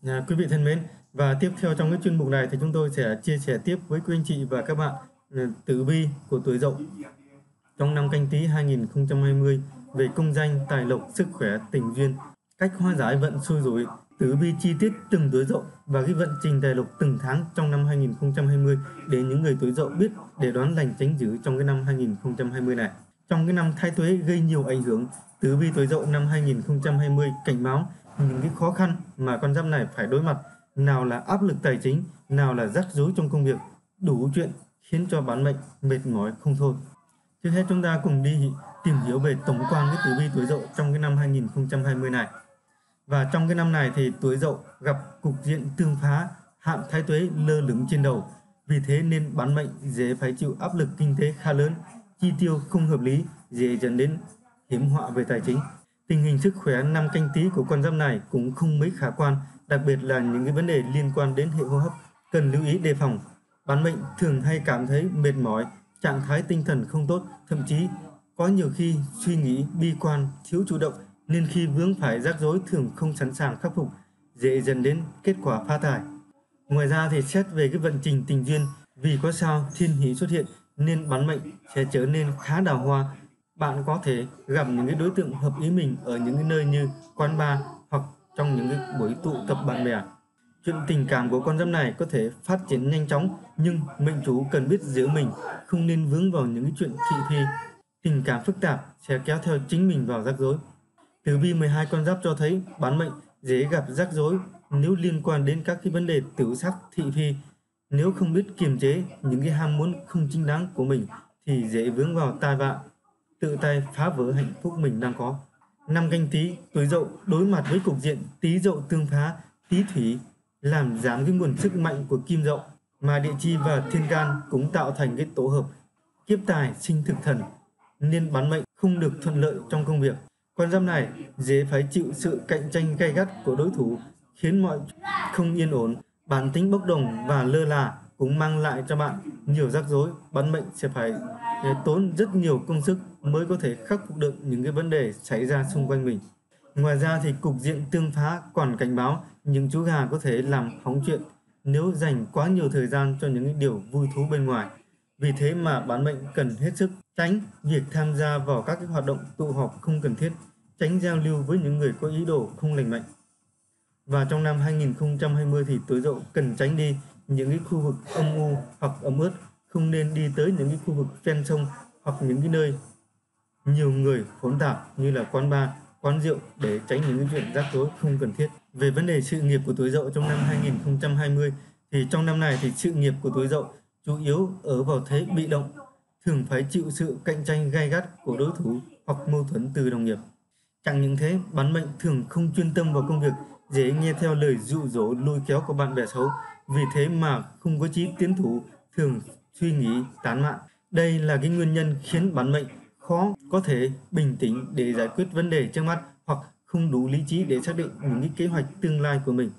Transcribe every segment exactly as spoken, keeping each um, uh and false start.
À, quý vị thân mến, và tiếp theo trong cái chuyên mục này thì chúng tôi sẽ chia sẻ tiếp với quý anh chị và các bạn à, tử vi của tuổi Dậu trong năm Canh Tý hai nghìn không trăm hai mươi về công danh, tài lộc, sức khỏe, tình duyên, cách hóa giải vận xui rủi, tử vi chi tiết từng tuổi Dậu và cái vận trình tài lộc từng tháng trong năm hai nghìn không trăm hai mươi để những người tuổi Dậu biết để đoán lành tránh dữ trong cái năm hai nghìn không trăm hai mươi này. Trong cái năm Thái Tuế gây nhiều ảnh hưởng, tử vi tuổi Dậu năm hai nghìn không trăm hai mươi cảnh báo những cái khó khăn mà con giáp này phải đối mặt, nào là áp lực tài chính, nào là rắc rối trong công việc, đủ chuyện khiến cho bản mệnh mệt mỏi không thôi. Trước hết chúng ta cùng đi tìm hiểu về tổng quan cái tử vi tuổi Dậu trong cái năm hai nghìn không trăm hai mươi này. Và trong cái năm này thì tuổi Dậu gặp cục diện tương phá, hạn Thái Tuế lơ lửng trên đầu. Vì thế nên bản mệnh dễ phải chịu áp lực kinh tế khá lớn, chi tiêu không hợp lý, dễ dẫn đến hiểm họa về tài chính. Tình hình sức khỏe năm Canh Tý của con giáp này cũng không mấy khả quan, đặc biệt là những cái vấn đề liên quan đến hệ hô hấp cần lưu ý đề phòng. Bản mệnh thường hay cảm thấy mệt mỏi, trạng thái tinh thần không tốt, thậm chí có nhiều khi suy nghĩ bi quan, thiếu chủ động, nên khi vướng phải rắc rối thường không sẵn sàng khắc phục, dễ dẫn đến kết quả phá thải. Ngoài ra thì xét về cái vận trình tình duyên, vì có sao thiên hỷ xuất hiện nên bản mệnh sẽ trở nên khá đào hoa. Bạn có thể gặp những cái đối tượng hợp ý mình ở những cái nơi như quán bar hoặc trong những cái buổi tụ tập bạn bè. Chuyện tình cảm của con giáp này có thể phát triển nhanh chóng, nhưng mệnh chủ cần biết giữ mình, không nên vướng vào những cái chuyện thị phi. Tình cảm phức tạp sẽ kéo theo chính mình vào rắc rối. Tử vi mười hai con giáp cho thấy bản mệnh dễ gặp rắc rối nếu liên quan đến các cái vấn đề tửu sắc thị phi. Nếu không biết kiềm chế những cái ham muốn không chính đáng của mình thì dễ vướng vào tai vạ, tự tay phá vỡ hạnh phúc mình đang có. Năm Canh Tý, tuổi Dậu đối mặt với cục diện Tý Dậu tương phá, Tý Thủy làm giảm cái nguồn sức mạnh của Kim Dậu, mà địa chi và thiên can cũng tạo thành cái tổ hợp kiếp tài sinh thực thần, nên bản mệnh không được thuận lợi trong công việc. Con giáp này dễ phải chịu sự cạnh tranh gay gắt của đối thủ, khiến mọi không yên ổn. Bản tính bốc đồng và lơ là cũng mang lại cho bạn nhiều rắc rối. Bản mệnh sẽ phải tốn rất nhiều công sức mới có thể khắc phục được những cái vấn đề xảy ra xung quanh mình. Ngoài ra thì cục diện tương phá còn cảnh báo những chú gà có thể làm hỏng chuyện nếu dành quá nhiều thời gian cho những cái điều vui thú bên ngoài. Vì thế mà bản mệnh cần hết sức tránh việc tham gia vào các cái hoạt động tụ họp không cần thiết, tránh giao lưu với những người có ý đồ không lành mạnh. Và trong năm hai nghìn không trăm hai mươi thì tuổi Dậu cần tránh đi những cái khu vực âm u hoặc ẩm ướt, không nên đi tới những cái khu vực ven sông hoặc những cái nơi nhiều người hỗn tạp như là quán bar, quán rượu để tránh những cái chuyện rắc rối không cần thiết. Về vấn đề sự nghiệp của tuổi Dậu trong năm hai nghìn không trăm hai mươi thì trong năm này thì sự nghiệp của tuổi Dậu chủ yếu ở vào thế bị động, thường phải chịu sự cạnh tranh gay gắt của đối thủ hoặc mâu thuẫn từ đồng nghiệp. Chẳng những thế, bản mệnh thường không chuyên tâm vào công việc, dễ nghe theo lời dụ dỗ lôi kéo của bạn bè xấu, vì thế mà không có chí tiến thủ, thường suy nghĩ tán mạn. Đây là cái nguyên nhân khiến bản mệnh khó có thể bình tĩnh để giải quyết vấn đề trước mắt, hoặc không đủ lý trí để xác định những cái kế hoạch tương lai của mình.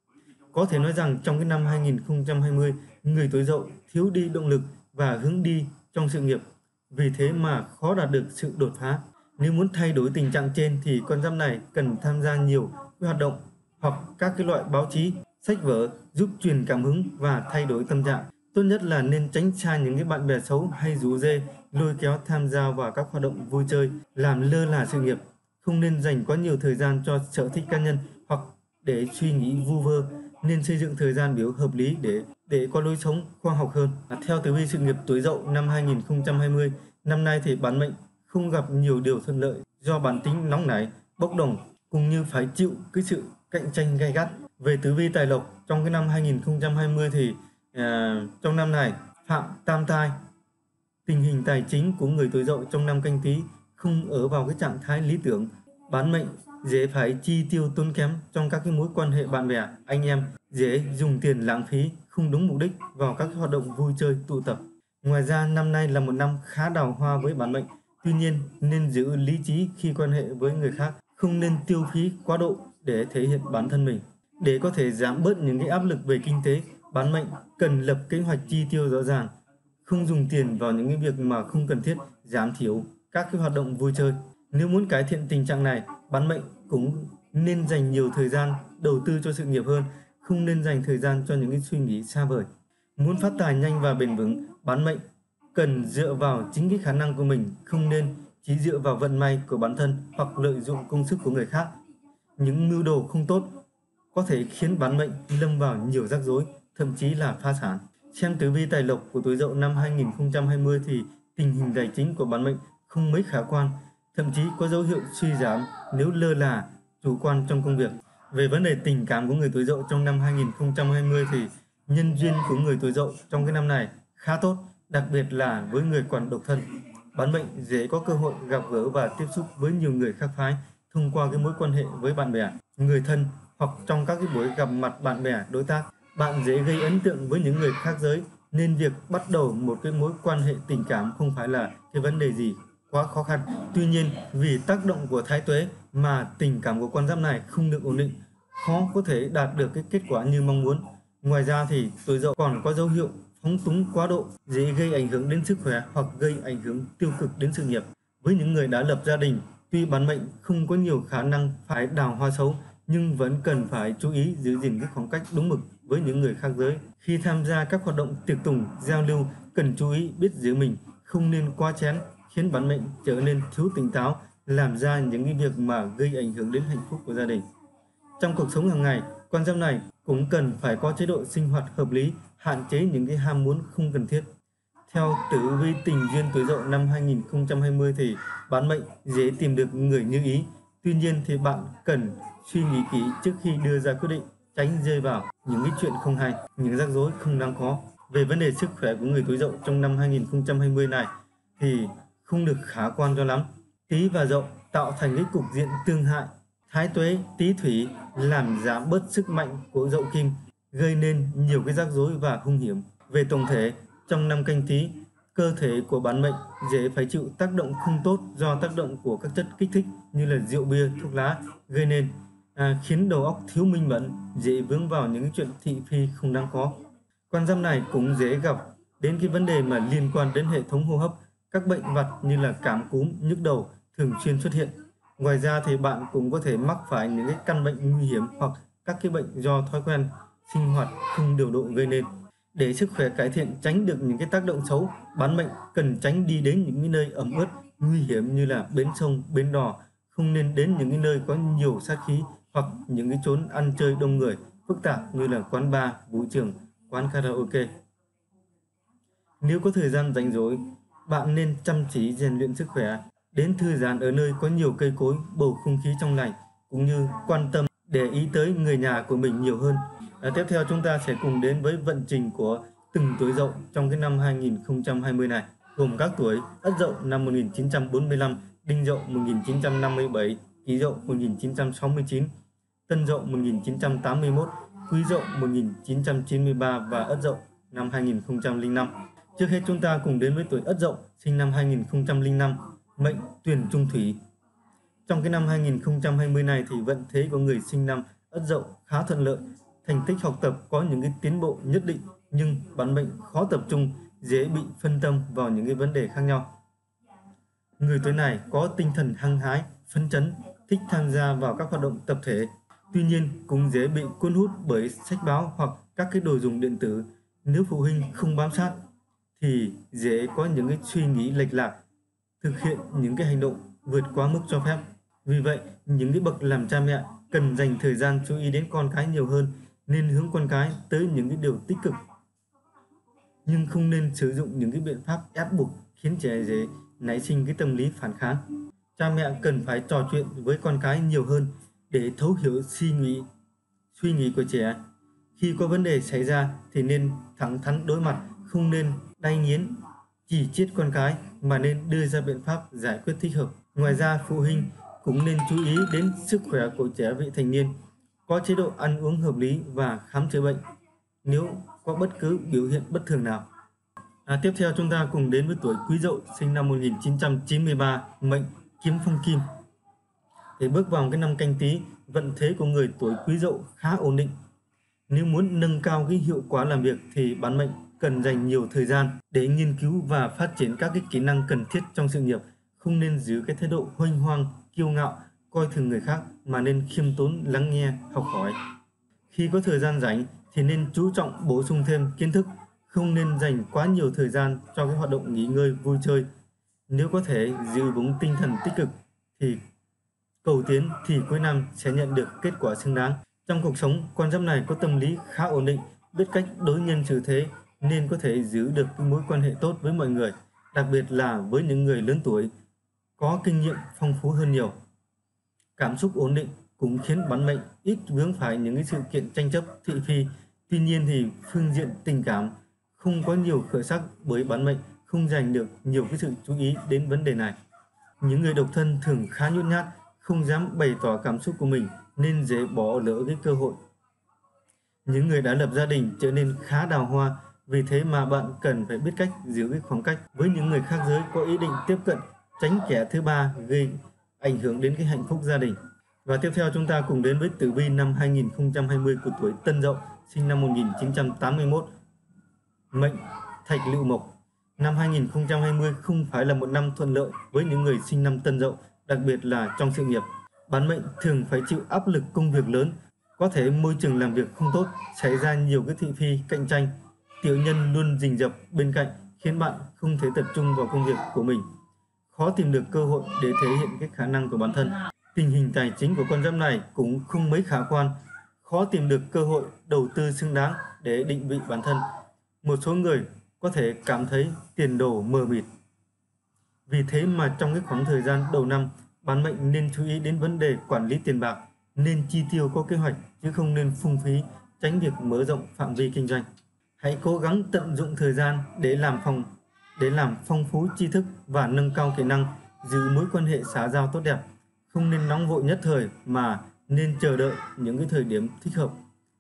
Có thể nói rằng trong cái năm hai nghìn không trăm hai mươi, người tuổi Dậu thiếu đi động lực và hướng đi trong sự nghiệp, vì thế mà khó đạt được sự đột phá. Nếu muốn thay đổi tình trạng trên thì con giáp này cần tham gia nhiều hoạt động hoặc các cái loại báo chí, sách vở giúp truyền cảm hứng và thay đổi tâm trạng. Tốt nhất là nên tránh xa những cái bạn bè xấu hay rủ rê, lôi kéo tham gia vào các hoạt động vui chơi, làm lơ là sự nghiệp. Không nên dành quá nhiều thời gian cho sở thích cá nhân hoặc để suy nghĩ vu vơ, nên xây dựng thời gian biểu hợp lý để để có lối sống khoa học hơn. Theo tử vi sự nghiệp tuổi Dậu năm hai nghìn không trăm hai mươi, năm nay thì bản mệnh không gặp nhiều điều thuận lợi do bản tính nóng nảy, bốc đồng cũng như phải chịu cái sự cạnh tranh gay gắt. Về tử vi tài lộc trong cái năm hai nghìn không trăm hai mươi thì à, trong năm này phạm tam tai, tình hình tài chính của người tuổi Dậu trong năm Canh Tý không ở vào cái trạng thái lý tưởng. Bản mệnh dễ phải chi tiêu tốn kém trong các cái mối quan hệ bạn bè, anh em, dễ dùng tiền lãng phí không đúng mục đích vào các hoạt động vui chơi tụ tập. Ngoài ra năm nay là một năm khá đào hoa với bản mệnh, tuy nhiên nên giữ lý trí khi quan hệ với người khác, không nên tiêu phí quá độ để thể hiện bản thân mình. Để có thể giảm bớt những cái áp lực về kinh tế, bản mệnh cần lập kế hoạch chi tiêu rõ ràng, không dùng tiền vào những cái việc mà không cần thiết, giảm thiểu các cái hoạt động vui chơi. Nếu muốn cải thiện tình trạng này, bản mệnh cũng nên dành nhiều thời gian đầu tư cho sự nghiệp hơn, không nên dành thời gian cho những cái suy nghĩ xa vời. Muốn phát tài nhanh và bền vững, bán mệnh cần dựa vào chính cái khả năng của mình, không nên chỉ dựa vào vận may của bản thân hoặc lợi dụng công sức của người khác. Những mưu đồ không tốt có thể khiến bán mệnh lâm vào nhiều rắc rối, thậm chí là phá sản. Xem tử vi tài lộc của tuổi Dậu năm hai nghìn không trăm hai mươi thì tình hình tài chính của bán mệnh không mấy khả quan, thậm chí có dấu hiệu suy giảm nếu lơ là, chủ quan trong công việc. Về vấn đề tình cảm của người tuổi Dậu trong năm hai nghìn không trăm hai mươi thì nhân duyên của người tuổi Dậu trong cái năm này khá tốt, đặc biệt là với người còn độc thân. Bán mệnh dễ có cơ hội gặp gỡ và tiếp xúc với nhiều người khác phái thông qua cái mối quan hệ với bạn bè, người thân hoặc trong các cái buổi gặp mặt bạn bè, đối tác. Bạn dễ gây ấn tượng với những người khác giới, nên việc bắt đầu một cái mối quan hệ tình cảm không phải là cái vấn đề gì quá khó khăn. Tuy nhiên, vì tác động của thái tuế mà tình cảm của con giáp này không được ổn định, khó có thể đạt được cái kết quả như mong muốn. Ngoài ra thì tuổi Dậu còn có dấu hiệu phóng túng quá độ, dễ gây ảnh hưởng đến sức khỏe hoặc gây ảnh hưởng tiêu cực đến sự nghiệp. Với những người đã lập gia đình, tuy bán mệnh không có nhiều khả năng phải đào hoa xấu, nhưng vẫn cần phải chú ý giữ gìn cái khoảng cách đúng mực với những người khác giới. Khi tham gia các hoạt động tiệc tùng, giao lưu, cần chú ý biết giữ mình, không nên quá chén, khiến bán mệnh trở nên thiếu tỉnh táo, làm ra những cái việc mà gây ảnh hưởng đến hạnh phúc của gia đình. Trong cuộc sống hàng ngày, con giáp này cũng cần phải có chế độ sinh hoạt hợp lý, hạn chế những cái ham muốn không cần thiết. Theo tử vi tình duyên tuổi Dậu năm hai nghìn không trăm hai mươi thì bán mệnh dễ tìm được người như ý. Tuy nhiên thì bạn cần suy nghĩ kỹ trước khi đưa ra quyết định, tránh rơi vào những cái chuyện không hay, những rắc rối không đáng có. Về vấn đề sức khỏe của người tuổi Dậu trong năm hai nghìn không trăm hai mươi này thì không được khả quan cho lắm. Tý và Dậu tạo thành cái cục diện tương hại, thái tuế, tý thủy làm giảm bớt sức mạnh của Dậu kim, gây nên nhiều cái rắc rối và hung hiểm. Về tổng thể, trong năm Canh Tý, cơ thể của bán mệnh dễ phải chịu tác động không tốt do tác động của các chất kích thích như là rượu bia, thuốc lá, gây nên à, khiến đầu óc thiếu minh mẫn, dễ vướng vào những chuyện thị phi không đáng có. Con giáp này cũng dễ gặp đến cái vấn đề mà liên quan đến hệ thống hô hấp, các bệnh vặt như là cảm cúm, nhức đầu thường xuyên xuất hiện. Ngoài ra thì bạn cũng có thể mắc phải những cái căn bệnh nguy hiểm hoặc các cái bệnh do thói quen sinh hoạt không điều độ gây nên. Để sức khỏe cải thiện, tránh được những cái tác động xấu, bán mệnh cần tránh đi đến những cái nơi ẩm ướt, nguy hiểm như là bến sông, bến đò, không nên đến những cái nơi có nhiều sát khí hoặc những cái chốn ăn chơi đông người, phức tạp như là quán bar, vũ trường, quán karaoke. Nếu có thời gian rảnh rỗi, bạn nên chăm chỉ rèn luyện sức khỏe, đến thư giãn ở nơi có nhiều cây cối, bầu không khí trong lành, cũng như quan tâm để ý tới người nhà của mình nhiều hơn. À, tiếp theo chúng ta sẽ cùng đến với vận trình của từng tuổi Dậu trong cái năm hai nghìn không trăm hai mươi này, gồm các tuổi Ất Dậu năm một nghìn chín trăm bốn mươi lăm, Đinh Dậu một nghìn chín trăm năm mươi bảy, Kỷ Dậu một nghìn chín trăm sáu mươi chín, Tân Dậu một nghìn chín trăm tám mươi mốt, Quý Dậu một nghìn chín trăm chín mươi ba và Ất Dậu năm hai nghìn không trăm lẻ năm. Trước hết chúng ta cùng đến với tuổi Ất Dậu sinh năm hai nghìn không trăm lẻ năm, mệnh Tuyển Trung Thủy. Trong cái năm hai nghìn không trăm hai mươi này thì vận thế của người sinh năm Ất Dậu khá thuận lợi, thành tích học tập có những cái tiến bộ nhất định, nhưng bán mệnh khó tập trung, dễ bị phân tâm vào những cái vấn đề khác nhau. Người tuổi này có tinh thần hăng hái, phấn chấn, thích tham gia vào các hoạt động tập thể. Tuy nhiên cũng dễ bị cuốn hút bởi sách báo hoặc các cái đồ dùng điện tử. Nếu phụ huynh không bám sát thì dễ có những cái suy nghĩ lệch lạc, thực hiện những cái hành động vượt quá mức cho phép. Vì vậy, những cái bậc làm cha mẹ cần dành thời gian chú ý đến con cái nhiều hơn, nên hướng con cái tới những cái điều tích cực, nhưng không nên sử dụng những cái biện pháp ép buộc khiến trẻ dễ nảy sinh cái tâm lý phản kháng. Cha mẹ cần phải trò chuyện với con cái nhiều hơn để thấu hiểu suy nghĩ suy nghĩ của trẻ. Khi có vấn đề xảy ra thì nên thẳng thắn đối mặt, không nên đay nghiến chỉ trích con cái mà nên đưa ra biện pháp giải quyết thích hợp. Ngoài ra, phụ huynh cũng nên chú ý đến sức khỏe của trẻ vị thành niên, có chế độ ăn uống hợp lý và khám chữa bệnh nếu có bất cứ biểu hiện bất thường nào. À, tiếp theo chúng ta cùng đến với tuổi Quý Dậu sinh năm một nghìn chín trăm chín mươi ba, mệnh Kiếm Phong Kim. Để bước vào cái năm Canh Tý, vận thế của người tuổi Quý Dậu khá ổn định. Nếu muốn nâng cao cái hiệu quả làm việc thì bán mệnh cần dành nhiều thời gian để nghiên cứu và phát triển các cái kỹ năng cần thiết trong sự nghiệp, không nên giữ cái thái độ huênh hoang, kiêu ngạo, coi thường người khác mà nên khiêm tốn lắng nghe, học hỏi. Khi có thời gian rảnh thì nên chú trọng bổ sung thêm kiến thức, không nên dành quá nhiều thời gian cho cái hoạt động nghỉ ngơi, vui chơi. Nếu có thể giữ vững tinh thần tích cực thì cầu tiến thì cuối năm sẽ nhận được kết quả xứng đáng. Trong cuộc sống, con giáp này có tâm lý khá ổn định, biết cách đối nhân xử thế nên có thể giữ được cái mối quan hệ tốt với mọi người, đặc biệt là với những người lớn tuổi, có kinh nghiệm phong phú hơn nhiều. Cảm xúc ổn định cũng khiến bản mệnh ít vướng phải những cái sự kiện tranh chấp, thị phi. Tuy nhiên thì phương diện tình cảm không có nhiều khởi sắc bởi bản mệnh không dành được nhiều cái sự chú ý đến vấn đề này. Những người độc thân thường khá nhút nhát, không dám bày tỏ cảm xúc của mình nên dễ bỏ lỡ cái cơ hội. Những người đã lập gia đình trở nên khá đào hoa, vì thế mà bạn cần phải biết cách giữ cái khoảng cách với những người khác giới có ý định tiếp cận, tránh kẻ thứ ba gây ảnh hưởng đến cái hạnh phúc gia đình. Và tiếp theo chúng ta cùng đến với tử vi năm hai nghìn không trăm hai mươi của tuổi Tân Dậu, sinh năm một nghìn chín trăm tám mươi mốt, mệnh Thạch Lựu Mộc. Năm hai nghìn không trăm hai mươi không phải là một năm thuận lợi với những người sinh năm Tân Dậu, đặc biệt là trong sự nghiệp. Bản mệnh thường phải chịu áp lực công việc lớn, có thể môi trường làm việc không tốt, xảy ra nhiều cái thị phi cạnh tranh, tiểu nhân luôn rình rập bên cạnh khiến bạn không thể tập trung vào công việc của mình, khó tìm được cơ hội để thể hiện cái khả năng của bản thân. Tình hình tài chính của con giáp này cũng không mấy khả quan, khó tìm được cơ hội đầu tư xứng đáng để định vị bản thân. Một số người có thể cảm thấy tiền đồ mờ mịt. Vì thế mà trong cái khoảng thời gian đầu năm, bản mệnh nên chú ý đến vấn đề quản lý tiền bạc, nên chi tiêu có kế hoạch chứ không nên phung phí, tránh việc mở rộng phạm vi kinh doanh. Hãy cố gắng tận dụng thời gian để làm phòng để làm phong phú tri thức và nâng cao kỹ năng, giữ mối quan hệ xã giao tốt đẹp. Không nên nóng vội nhất thời mà nên chờ đợi những cái thời điểm thích hợp.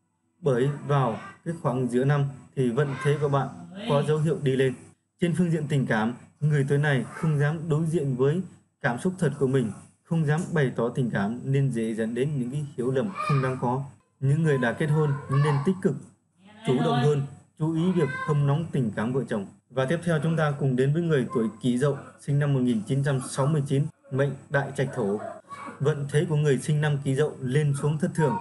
Bởi vào cái khoảng giữa năm thì vận thế của bạn có dấu hiệu đi lên. Trên phương diện tình cảm, người tuổi này không dám đối diện với cảm xúc thật của mình, không dám bày tỏ tình cảm nên dễ dẫn đến những cái hiểu lầm không đáng có. Những người đã kết hôn nên tích cực, chủ động hơn, chú ý việc hâm nóng tình cảm vợ chồng. Và tiếp theo chúng ta cùng đến với người tuổi Kỷ Dậu, sinh năm một nghìn chín trăm sáu mươi chín, mệnh Đại Trạch Thổ. Vận thế của người sinh năm Kỷ Dậu lên xuống thất thường,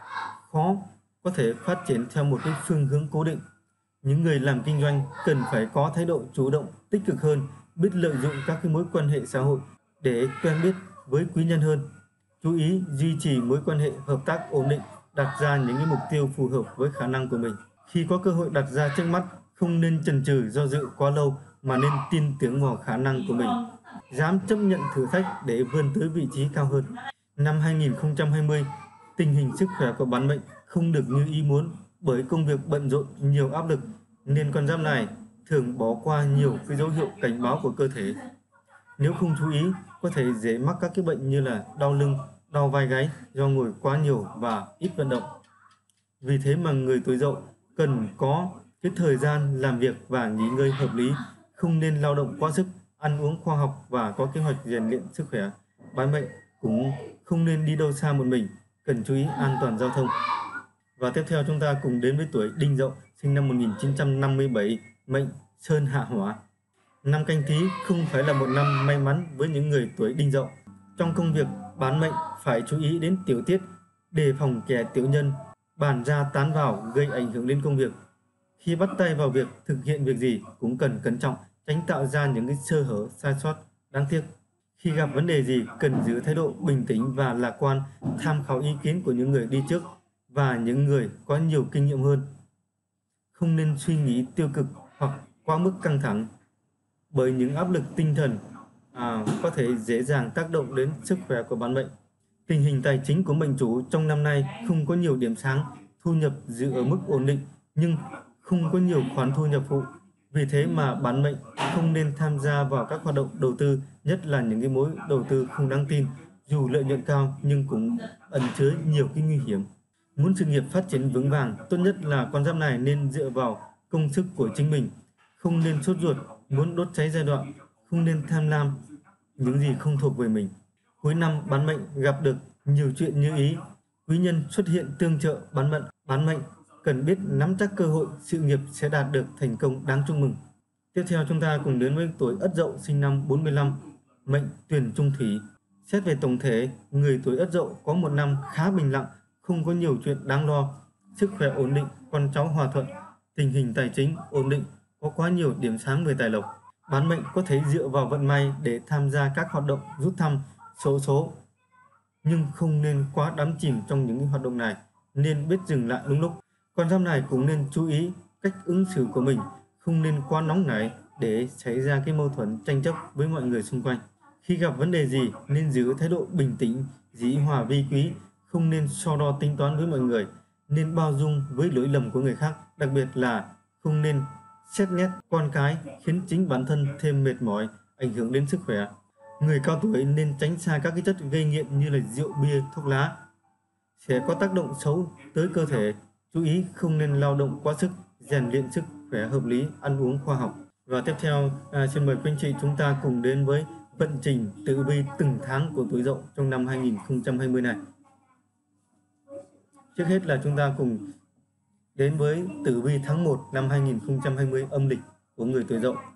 khó có thể phát triển theo một cái phương hướng cố định. Những người làm kinh doanh cần phải có thái độ chủ động, tích cực hơn, biết lợi dụng các cái mối quan hệ xã hội để quen biết với quý nhân hơn. Chú ý duy trì mối quan hệ hợp tác ổn định, đặt ra những cái mục tiêu phù hợp với khả năng của mình. Khi có cơ hội đặt ra trước mắt, không nên chần chừ do dự quá lâu mà nên tin tưởng vào khả năng của mình, dám chấp nhận thử thách để vươn tới vị trí cao hơn. Năm hai nghìn không trăm hai mươi, tình hình sức khỏe của bản mệnh không được như ý muốn bởi công việc bận rộn, nhiều áp lực nên con giáp này thường bỏ qua nhiều cái dấu hiệu cảnh báo của cơ thể. Nếu không chú ý, có thể dễ mắc các cái bệnh như là đau lưng, đau vai gáy do ngồi quá nhiều và ít vận động. Vì thế mà người tuổi Dậu cần có cái thời gian làm việc và nghỉ ngơi hợp lý, không nên lao động quá sức, ăn uống khoa học và có kế hoạch rèn luyện sức khỏe. Bản mệnh cũng không nên đi đâu xa một mình, cần chú ý an toàn giao thông. Và tiếp theo chúng ta cùng đến với tuổi Đinh Dậu, sinh năm một nghìn chín trăm năm mươi bảy, mệnh Sơn Hạ Hỏa. Năm Canh Tý không phải là một năm may mắn với những người tuổi Đinh Dậu. Trong công việc, bản mệnh phải chú ý đến tiểu tiết, đề phòng kẻ tiểu nhân bàn ra tán vào gây ảnh hưởng đến công việc. Khi bắt tay vào việc thực hiện việc gì cũng cần cẩn trọng, tránh tạo ra những cái sơ hở, sai sót đáng tiếc. Khi gặp vấn đề gì cần giữ thái độ bình tĩnh và lạc quan, tham khảo ý kiến của những người đi trước và những người có nhiều kinh nghiệm hơn. Không nên suy nghĩ tiêu cực hoặc quá mức căng thẳng, bởi những áp lực tinh thần à, có thể dễ dàng tác động đến sức khỏe của bản mệnh. Tình hình tài chính của mệnh chủ trong năm nay không có nhiều điểm sáng, thu nhập giữ ở mức ổn định nhưng không có nhiều khoản thu nhập phụ. Vì thế mà bản mệnh không nên tham gia vào các hoạt động đầu tư, nhất là những cái mối đầu tư không đáng tin, dù lợi nhuận cao nhưng cũng ẩn chứa nhiều cái nguy hiểm. Muốn sự nghiệp phát triển vững vàng, tốt nhất là con giáp này nên dựa vào công sức của chính mình, không nên sốt ruột muốn đốt cháy giai đoạn, không nên tham lam những gì không thuộc về mình. Cuối năm bản mệnh gặp được nhiều chuyện như ý, quý nhân xuất hiện tương trợ bản mệnh, bản mệnh cần biết nắm chắc cơ hội, sự nghiệp sẽ đạt được thành công đáng chúc mừng. Tiếp theo chúng ta cùng đến với tuổi Ất Dậu, sinh năm bốn mươi lăm, mệnh Tuyền Trung Thủy. Xét về tổng thể, người tuổi Ất Dậu có một năm khá bình lặng, không có nhiều chuyện đáng lo, sức khỏe ổn định, con cháu hòa thuận, tình hình tài chính ổn định, có quá nhiều điểm sáng về tài lộc. Bán mệnh có thể dựa vào vận may để tham gia các hoạt động rút thăm, xổ số, nhưng không nên quá đắm chìm trong những hoạt động này, nên biết dừng lại đúng lúc. Con giáp này cũng nên chú ý cách ứng xử của mình, không nên quá nóng nảy để xảy ra cái mâu thuẫn tranh chấp với mọi người xung quanh. Khi gặp vấn đề gì nên giữ thái độ bình tĩnh, dĩ hòa vi quý, không nên so đo tính toán với mọi người, nên bao dung với lỗi lầm của người khác, đặc biệt là không nên xét nét con cái khiến chính bản thân thêm mệt mỏi, ảnh hưởng đến sức khỏe. Người cao tuổi nên tránh xa các cái chất gây nghiện như là rượu bia, thuốc lá, sẽ có tác động xấu tới cơ thể. Chú ý không nên lao động quá sức, rèn luyện sức khỏe hợp lý, ăn uống khoa học. Và tiếp theo, à, xin mời quý anh chị chúng ta cùng đến với vận trình tử vi từng tháng của tuổi Dậu trong năm hai nghìn không trăm hai mươi này. Trước hết là chúng ta cùng đến với tử vi tháng một năm hai nghìn không trăm hai mươi âm lịch của người tuổi Dậu.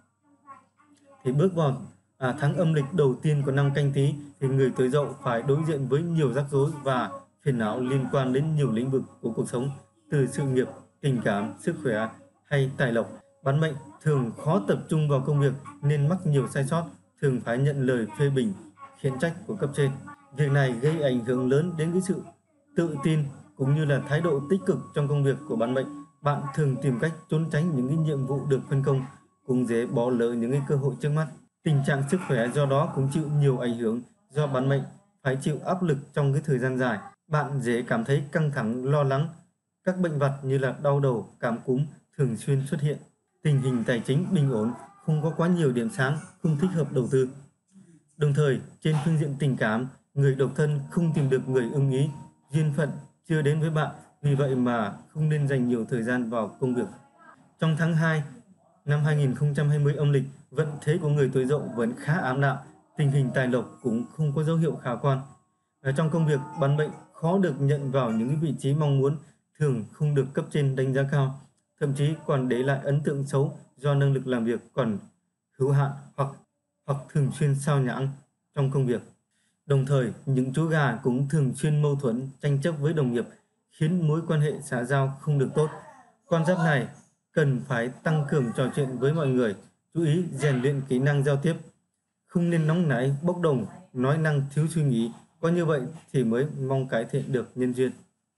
Thì bước vào à, tháng âm lịch đầu tiên của năm Canh Tý thì người tuổi Dậu phải đối diện với nhiều rắc rối và phiền não liên quan đến nhiều lĩnh vực của cuộc sống, từ sự nghiệp, tình cảm, sức khỏe hay tài lộc. Bán mệnh thường khó tập trung vào công việc nên mắc nhiều sai sót, thường phải nhận lời phê bình, khiển trách của cấp trên. Việc này gây ảnh hưởng lớn đến cái sự tự tin cũng như là thái độ tích cực trong công việc của bán mệnh. Bạn thường tìm cách trốn tránh những cái nhiệm vụ được phân công, cũng dễ bỏ lỡ những cái cơ hội trước mắt. Tình trạng sức khỏe do đó cũng chịu nhiều ảnh hưởng do bán mệnh phải chịu áp lực trong cái thời gian dài. Bạn dễ cảm thấy căng thẳng, lo lắng. Các bệnh vặt như là đau đầu, cảm cúm thường xuyên xuất hiện. Tình hình tài chính bình ổn, không có quá nhiều điểm sáng, không thích hợp đầu tư. Đồng thời, trên phương diện tình cảm, người độc thân không tìm được người ưng ý, duyên phận chưa đến với bạn, vì vậy mà không nên dành nhiều thời gian vào công việc. Trong tháng hai năm hai nghìn không trăm hai mươi âm lịch, vận thế của người tuổi Dậu vẫn khá ảm đạm, tình hình tài lộc cũng không có dấu hiệu khả quan. Ở trong công việc, bán mệnh khó được nhận vào những vị trí mong muốn, thường không được cấp trên đánh giá cao, thậm chí còn để lại ấn tượng xấu do năng lực làm việc còn hữu hạn hoặc hoặc thường xuyên sao nhãng trong công việc. Đồng thời, những chú gà cũng thường xuyên mâu thuẫn, tranh chấp với đồng nghiệp, khiến mối quan hệ xã giao không được tốt. Con giáp này cần phải tăng cường trò chuyện với mọi người, chú ý rèn luyện kỹ năng giao tiếp, không nên nóng nảy, bốc đồng, nói năng thiếu suy nghĩ, có như vậy thì mới mong cải thiện được nhân duyên.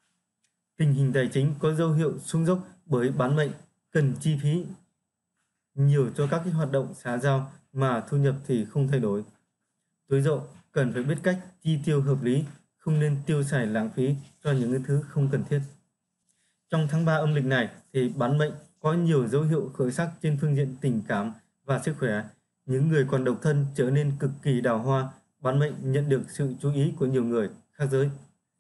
Tình hình tài chính có dấu hiệu xuống dốc bởi bán mệnh cần chi phí nhiều cho các cái hoạt động xã giao mà thu nhập thì không thay đổi. Tuổi Dậu cần phải biết cách chi tiêu hợp lý, không nên tiêu xài lãng phí cho những cái thứ không cần thiết. Trong tháng ba âm lịch này thì bán mệnh có nhiều dấu hiệu khởi sắc trên phương diện tình cảm và sức khỏe. Những người còn độc thân trở nên cực kỳ đào hoa, bán mệnh nhận được sự chú ý của nhiều người khác giới.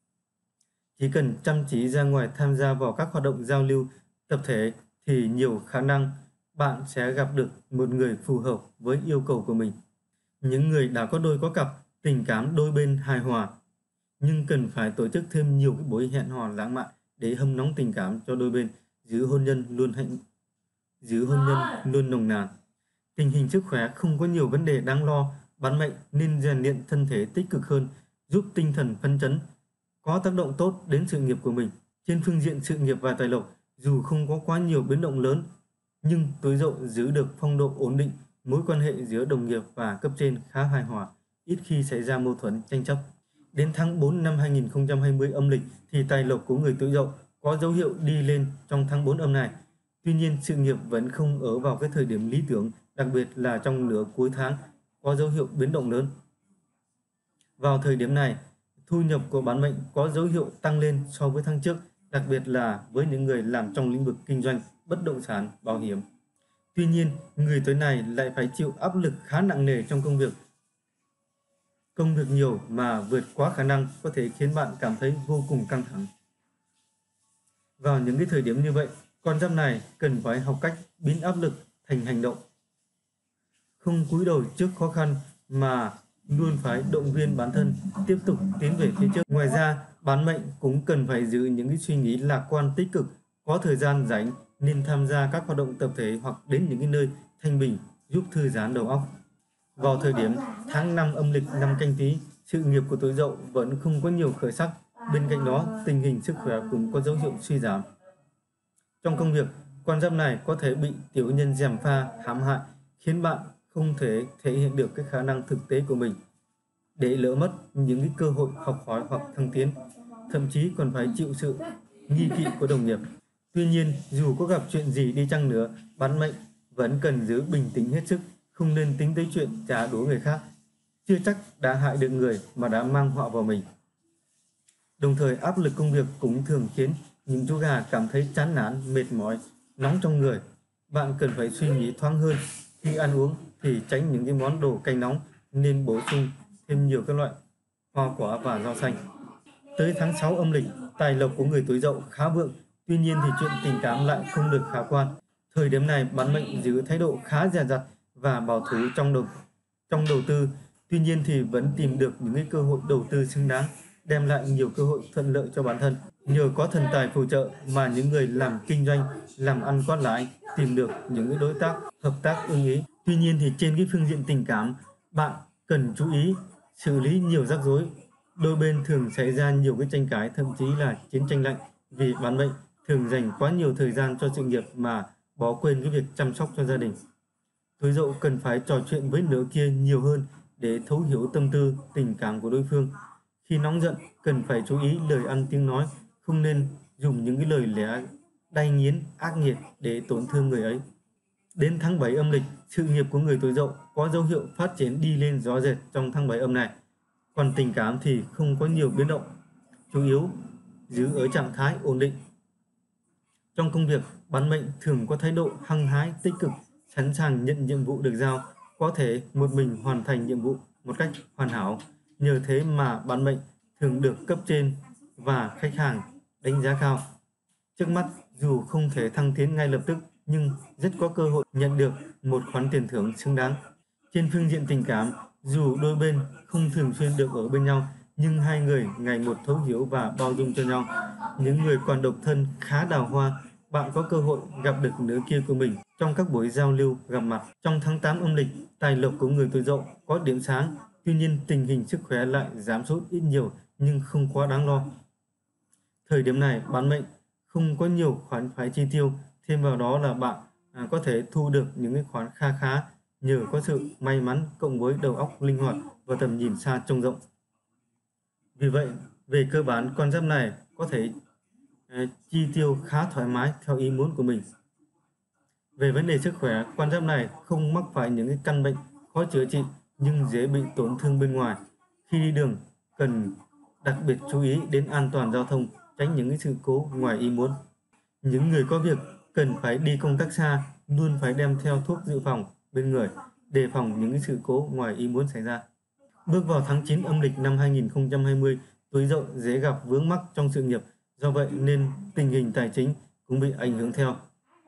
Chỉ cần chăm chỉ ra ngoài tham gia vào các hoạt động giao lưu tập thể thì nhiều khả năng bạn sẽ gặp được một người phù hợp với yêu cầu của mình. Những người đã có đôi có cặp, tình cảm đôi bên hài hòa, nhưng cần phải tổ chức thêm nhiều cái buổi hẹn hò lãng mạn để hâm nóng tình cảm cho đôi bên, giữ hôn nhân luôn hạnh giữ hôn nhân luôn nồng nàn. Tình hình sức khỏe không có nhiều vấn đề đáng lo, bán mệnh nên rèn luyện thân thể tích cực hơn, giúp tinh thần phấn chấn, có tác động tốt đến sự nghiệp của mình. Trên phương diện sự nghiệp và tài lộc, dù không có quá nhiều biến động lớn, nhưng tuổi Dậu giữ được phong độ ổn định, mối quan hệ giữa đồng nghiệp và cấp trên khá hài hòa, ít khi xảy ra mâu thuẫn tranh chấp. Đến tháng tư năm hai nghìn không trăm hai mươi âm lịch thì tài lộc của người tuổi Dậu có dấu hiệu đi lên trong tháng tư âm này. Tuy nhiên, sự nghiệp vẫn không ở vào cái thời điểm lý tưởng, đặc biệt là trong nửa cuối tháng có dấu hiệu biến động lớn. Vào thời điểm này, thu nhập của bán mệnh có dấu hiệu tăng lên so với tháng trước, đặc biệt là với những người làm trong lĩnh vực kinh doanh, bất động sản, bảo hiểm. Tuy nhiên, người tuổi này lại phải chịu áp lực khá nặng nề trong công việc. Công việc nhiều mà vượt quá khả năng có thể khiến bạn cảm thấy vô cùng căng thẳng. Vào những cái thời điểm như vậy, con giáp này cần phải học cách biến áp lực thành hành động. Không cúi đầu trước khó khăn mà luôn phải động viên bản thân tiếp tục tiến về phía trước. Ngoài ra, bán mệnh cũng cần phải giữ những cái suy nghĩ lạc quan tích cực, có thời gian rảnh nên tham gia các hoạt động tập thể hoặc đến những cái nơi thanh bình giúp thư giãn đầu óc. Vào thời điểm tháng năm âm lịch năm Canh Tý, sự nghiệp của tuổi Dậu vẫn không có nhiều khởi sắc. Bên cạnh đó, tình hình sức khỏe cũng có dấu hiệu suy giảm. Trong công việc, con giáp này có thể bị tiểu nhân gièm pha, hãm hại, khiến bạn không thể thể hiện được cái khả năng thực tế của mình, để lỡ mất những cái cơ hội học hỏi hoặc thăng tiến, thậm chí còn phải chịu sự nghi kỵ của đồng nghiệp. Tuy nhiên, dù có gặp chuyện gì đi chăng nữa, bán mệnh vẫn cần giữ bình tĩnh hết sức, không nên tính tới chuyện trả đũa người khác. Chưa chắc đã hại được người mà đã mang họa vào mình. Đồng thời, áp lực công việc cũng thường khiến những chú gà cảm thấy chán nản, mệt mỏi, nóng trong người. Bạn cần phải suy nghĩ thoáng hơn. Khi ăn uống thì tránh những cái món đồ cay nóng, nên bổ sung thêm nhiều các loại hoa quả và rau xanh. Tới tháng sáu âm lịch, tài lộc của người tuổi Dậu khá vượng. Tuy nhiên thì chuyện tình cảm lại không được khả quan. Thời điểm này, bán mệnh giữ thái độ khá dè dặt và bảo thủ trong đầu trong đầu tư. Tuy nhiên thì vẫn tìm được những cái cơ hội đầu tư xứng đáng, đem lại nhiều cơ hội thuận lợi cho bản thân. Nhờ có thần tài phù trợ mà những người làm kinh doanh, làm ăn có lãi tìm được những cái đối tác hợp tác ưng ý. Tuy nhiên thì trên cái phương diện tình cảm, bạn cần chú ý xử lý nhiều rắc rối. Đôi bên thường xảy ra nhiều cái tranh cãi, thậm chí là chiến tranh lạnh, vì bán mệnh thường dành quá nhiều thời gian cho sự nghiệp mà bỏ quên cái việc chăm sóc cho gia đình. Tuổi Dậu cần phải trò chuyện với nửa kia nhiều hơn để thấu hiểu tâm tư, tình cảm của đối phương. Khi nóng giận, cần phải chú ý lời ăn tiếng nói, không nên dùng những cái lời lẽ đay nghiến, ác nghiệt để tổn thương người ấy. Đến tháng bảy âm lịch, sự nghiệp của người tuổi Dậu có dấu hiệu phát triển đi lên rõ rệt trong tháng bảy âm này. Còn tình cảm thì không có nhiều biến động, chủ yếu giữ ở trạng thái ổn định. Trong công việc, bán mệnh thường có thái độ hăng hái, tích cực, sẵn sàng nhận nhiệm vụ được giao, có thể một mình hoàn thành nhiệm vụ một cách hoàn hảo. Nhờ thế mà bán mệnh thường được cấp trên và khách hàng đánh giá cao. Trước mắt, dù không thể thăng tiến ngay lập tức, nhưng rất có cơ hội nhận được một khoản tiền thưởng xứng đáng. Trên phương diện tình cảm, dù đôi bên không thường xuyên được ở bên nhau, nhưng hai người ngày một thấu hiểu và bao dung cho nhau. Những người còn độc thân khá đào hoa, bạn có cơ hội gặp được nửa kia của mình trong các buổi giao lưu gặp mặt. Trong tháng tám âm lịch, tài lộc của người tuổi Dậu có điểm sáng, tuy nhiên tình hình sức khỏe lại giảm sút ít nhiều nhưng không quá đáng lo. Thời điểm này, bán mệnh không có nhiều khoản phải chi tiêu, thêm vào đó là bạn à, có thể thu được những cái khoản kha khá nhờ có sự may mắn cộng với đầu óc linh hoạt và tầm nhìn xa trông rộng. Vì vậy, về cơ bản, con giáp này có thể à, chi tiêu khá thoải mái theo ý muốn của mình. Về vấn đề sức khỏe, con giáp này không mắc phải những cái căn bệnh khó chữa trị nhưng dễ bị tổn thương bên ngoài. Khi đi đường, cần đặc biệt chú ý đến an toàn giao thông, tránh những cái sự cố ngoài ý muốn. Những người có việc cần phải đi công tác xa luôn phải đem theo thuốc dự phòng bên người, đề phòng những cái sự cố ngoài ý muốn xảy ra. Bước vào tháng chín âm lịch năm hai nghìn không trăm hai mươi, tuổi Dậu dễ gặp vướng mắc trong sự nghiệp, do vậy nên tình hình tài chính cũng bị ảnh hưởng theo.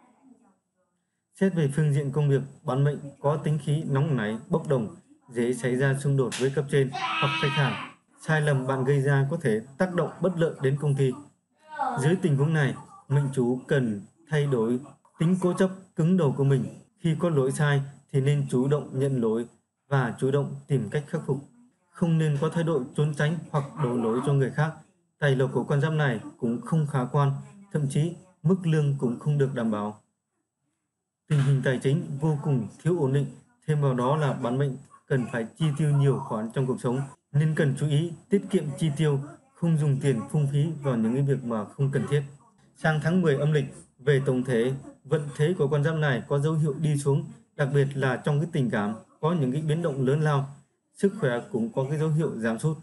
Xét về phương diện công việc, bán mệnh có tính khí nóng nảy, bốc đồng, dễ xảy ra xung đột với cấp trên hoặc khách hàng. Sai lầm bạn gây ra có thể tác động bất lợi đến công ty. Dưới tình huống này, mệnh chủ cần thay đổi tính cố chấp cứng đầu của mình. Khi có lỗi sai thì nên chủ động nhận lỗi và chủ động tìm cách khắc phục. Không nên có thái độ trốn tránh hoặc đổ lỗi cho người khác. Tài lộc của con giáp này cũng không khả quan, thậm chí mức lương cũng không được đảm bảo. Tình hình tài chính vô cùng thiếu ổn định, thêm vào đó là bán mệnh cần phải chi tiêu nhiều khoản trong cuộc sống, nên cần chú ý tiết kiệm chi tiêu, không dùng tiền phung phí vào những cái việc mà không cần thiết. Sang tháng mười âm lịch, về tổng thể, vận thế của con giáp này có dấu hiệu đi xuống, đặc biệt là trong cái tình cảm có những cái biến động lớn lao, sức khỏe cũng có cái dấu hiệu giảm sút.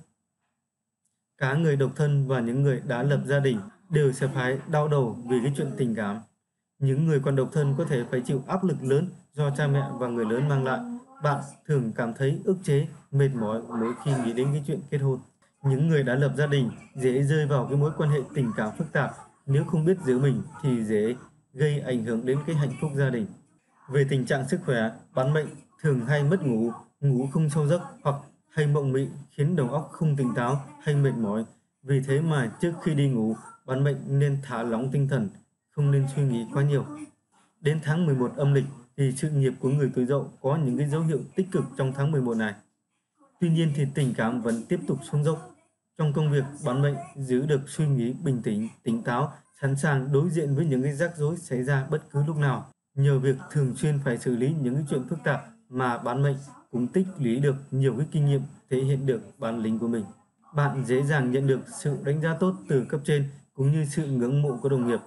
Cả người độc thân và những người đã lập gia đình đều sẽ phải đau đầu vì cái chuyện tình cảm. Những người còn độc thân có thể phải chịu áp lực lớn do cha mẹ và người lớn mang lại. Bạn thường cảm thấy ức chế, mệt mỏi mỗi khi nghĩ đến cái chuyện kết hôn. Những người đã lập gia đình dễ rơi vào cái mối quan hệ tình cảm phức tạp, nếu không biết giữ mình thì dễ gây ảnh hưởng đến cái hạnh phúc gia đình. Về tình trạng sức khỏe, bán mệnh thường hay mất ngủ, ngủ không sâu giấc hoặc hay mộng mị, khiến đầu óc không tỉnh táo hay mệt mỏi. Vì thế mà trước khi đi ngủ, bán mệnh nên thả lỏng tinh thần, không nên suy nghĩ quá nhiều. Đến tháng mười một âm lịch thì sự nghiệp của người tuổi Dậu có những cái dấu hiệu tích cực trong tháng mười một này. Tuy nhiên thì tình cảm vẫn tiếp tục xuống dốc. Trong công việc, bán mệnh giữ được suy nghĩ bình tĩnh, tỉnh táo, sẵn sàng đối diện với những cái rắc rối xảy ra bất cứ lúc nào. Nhờ việc thường xuyên phải xử lý những cái chuyện phức tạp mà bán mệnh cũng tích lũy được nhiều cái kinh nghiệm, thể hiện được bản lĩnh của mình. Bạn dễ dàng nhận được sự đánh giá tốt từ cấp trên cũng như sự ngưỡng mộ của đồng nghiệp.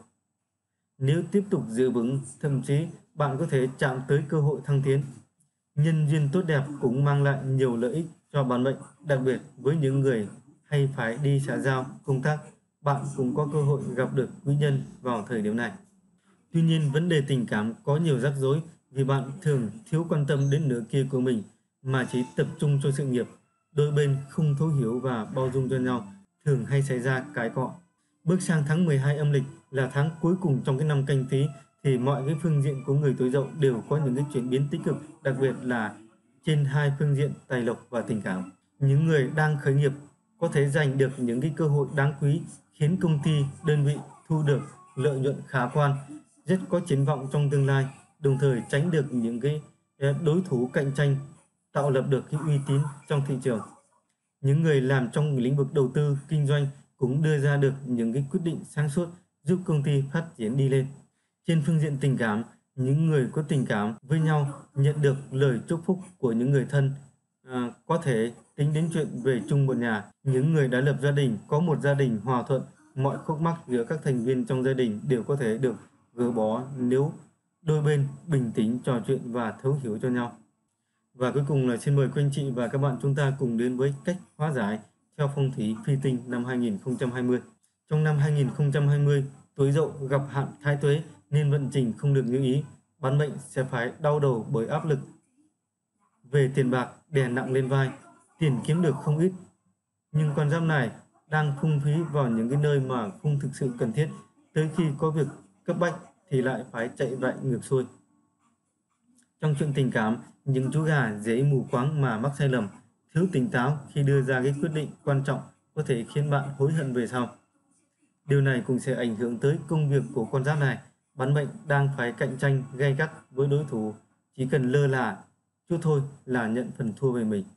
Nếu tiếp tục giữ vững, thậm chí bạn có thể chạm tới cơ hội thăng tiến. Nhân duyên tốt đẹp cũng mang lại nhiều lợi ích cho bán mệnh, đặc biệt với những người hay phải đi xã giao, công tác, bạn cũng có cơ hội gặp được quý nhân vào thời điểm này. Tuy nhiên, vấn đề tình cảm có nhiều rắc rối vì bạn thường thiếu quan tâm đến nửa kia của mình mà chỉ tập trung cho sự nghiệp. Đôi bên không thấu hiểu và bao dung cho nhau, thường hay xảy ra cãi cọ. Bước sang tháng mười hai âm lịch là tháng cuối cùng trong cái năm Canh Tý thì mọi cái phương diện của người Tuổi Dậu đều có những cái chuyển biến tích cực, đặc biệt là trên hai phương diện tài lộc và tình cảm. Những người đang khởi nghiệp có thể giành được những cái cơ hội đáng quý, khiến công ty, đơn vị thu được lợi nhuận khả quan, rất có triển vọng trong tương lai, đồng thời tránh được những cái đối thủ cạnh tranh, tạo lập được cái uy tín trong thị trường. Những người làm trong lĩnh vực đầu tư, kinh doanh cũng đưa ra được những cái quyết định sáng suốt giúp công ty phát triển đi lên. Trên phương diện tình cảm, những người có tình cảm với nhau nhận được lời chúc phúc của những người thân, à, có thể tính đến chuyện về chung một nhà. Những người đã lập gia đình có một gia đình hòa thuận, mọi khúc mắc giữa các thành viên trong gia đình đều có thể được gỡ bỏ nếu đôi bên bình tĩnh trò chuyện và thấu hiểu cho nhau. Và cuối cùng là xin mời quý anh chị và các bạn chúng ta cùng đến với cách hóa giải theo phong thủy phi tinh năm hai nghìn không trăm hai mươi. Trong năm hai nghìn không trăm hai mươi, Tuổi Dậu gặp hạn thái tuế nên vận trình không được như ý. Bán mệnh sẽ phải đau đầu bởi áp lực về tiền bạc đè nặng lên vai, tiền kiếm được không ít. Nhưng con giáp này đang phung phí vào những cái nơi mà không thực sự cần thiết, tới khi có việc cấp bách thì lại phải chạy vạy ngược xuôi. Trong chuyện tình cảm, những chú gà dễ mù quáng mà mắc sai lầm, thiếu tỉnh táo khi đưa ra cái quyết định quan trọng có thể khiến bạn hối hận về sau. Điều này cũng sẽ ảnh hưởng tới công việc của con giáp này. Bán mệnh đang phải cạnh tranh gay gắt với đối thủ, chỉ cần lơ là chút thôi là nhận phần thua về mình.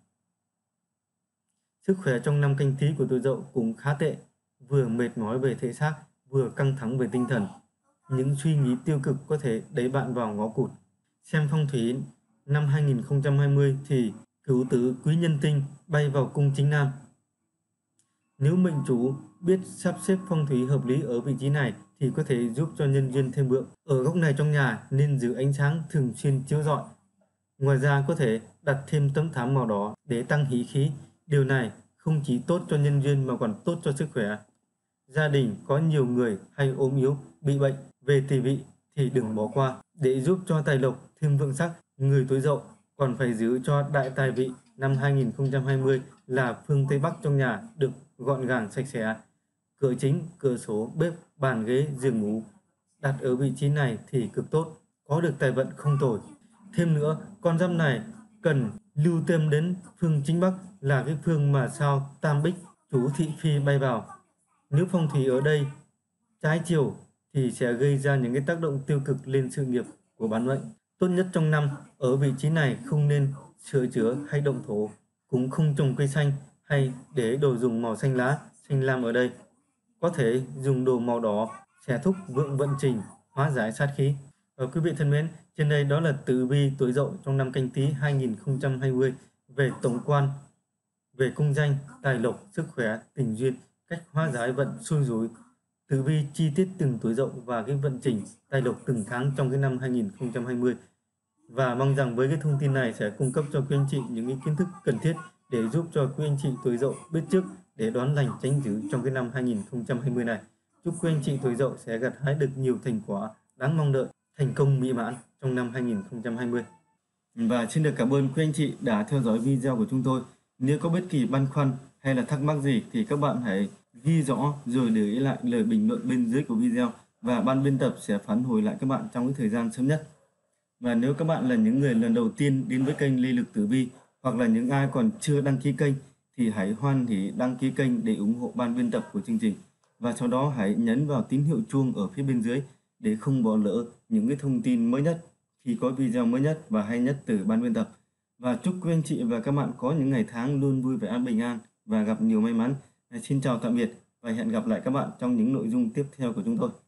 Sức khỏe trong năm Canh Tý của Tuổi Dậu cũng khá tệ, vừa mệt mỏi về thể xác, vừa căng thẳng về tinh thần. Những suy nghĩ tiêu cực có thể đẩy bạn vào ngõ cụt. Xem phong thủy năm hai nghìn không trăm hai mươi thì Cửu Tử Quý Nhân Tinh bay vào cung chính nam. Nếu mệnh chủ biết sắp xếp phong thủy hợp lý ở vị trí này thì có thể giúp cho nhân duyên thêm vượng. Ở góc này trong nhà nên giữ ánh sáng thường xuyên chiếu rọi. Ngoài ra có thể đặt thêm tấm thảm màu đỏ để tăng hỷ khí. Điều này không chỉ tốt cho nhân duyên mà còn tốt cho sức khỏe. Gia đình có nhiều người hay ốm yếu, bị bệnh về tỳ vị thì đừng bỏ qua. Để giúp cho tài lộc thêm vượng sắc, người Tuổi Dậu còn phải giữ cho đại tài vị năm hai nghìn không trăm hai mươi là phương Tây Bắc trong nhà được gọn gàng sạch sẽ. Cửa chính, cửa sổ, bếp, bàn ghế, giường ngủ đặt ở vị trí này thì cực tốt, có được tài vận không tồi. Thêm nữa, con giáp này cần lưu tâm đến phương chính Bắc là cái phương mà sao Tam Bích chủ thị phi bay vào. Nếu phong thủy ở đây trái chiều thì sẽ gây ra những cái tác động tiêu cực lên sự nghiệp của bán mệnh. Tốt nhất trong năm ở vị trí này không nên sửa chữa hay động thổ, cũng không trồng cây xanh hay để đồ dùng màu xanh lá, xanh lam ở đây. Có thể dùng đồ màu đỏ sẽ thúc vượng vận trình, hóa giải sát khí. Và quý vị thân mến, trên đây đó là tử vi Tuổi Dậu trong năm Canh Tý hai nghìn không trăm hai mươi về tổng quan, về công danh, tài lộc, sức khỏe, tình duyên, cách hóa giải vận xui rủi, tử vi chi tiết từng tuổi Dậu và cái vận trình tài lộc từng tháng trong cái năm hai nghìn không trăm hai mươi. Và mong rằng với cái thông tin này sẽ cung cấp cho quý anh chị những cái kiến thức cần thiết để giúp cho quý anh chị Tuổi Dậu biết trước để đoán lành tránh dữ trong cái năm hai nghìn không trăm hai mươi này. Chúc quý anh chị Tuổi Dậu sẽ gặt hái được nhiều thành quả đáng mong đợi, thành công mỹ mãn trong năm hai nghìn không trăm hai mươi. Và xin được cảm ơn quý anh chị đã theo dõi video của chúng tôi. Nếu có bất kỳ băn khoăn hay là thắc mắc gì thì các bạn hãy ghi rõ rồi để ý lại lời bình luận bên dưới của video và ban biên tập sẽ phản hồi lại các bạn trong cái thời gian sớm nhất. Và nếu các bạn là những người lần đầu tiên đến với kênh Lê Lực Tử Vi hoặc là những ai còn chưa đăng ký kênh thì hãy hoan hỉ đăng ký kênh để ủng hộ ban biên tập của chương trình. Và sau đó hãy nhấn vào tín hiệu chuông ở phía bên dưới để không bỏ lỡ những cái thông tin mới nhất khi có video mới nhất và hay nhất từ ban biên tập. và chúc quý anh chị và các bạn có những ngày tháng luôn vui vẻ bình an và gặp nhiều may mắn. Xin chào tạm biệt và hẹn gặp lại các bạn trong những nội dung tiếp theo của chúng tôi.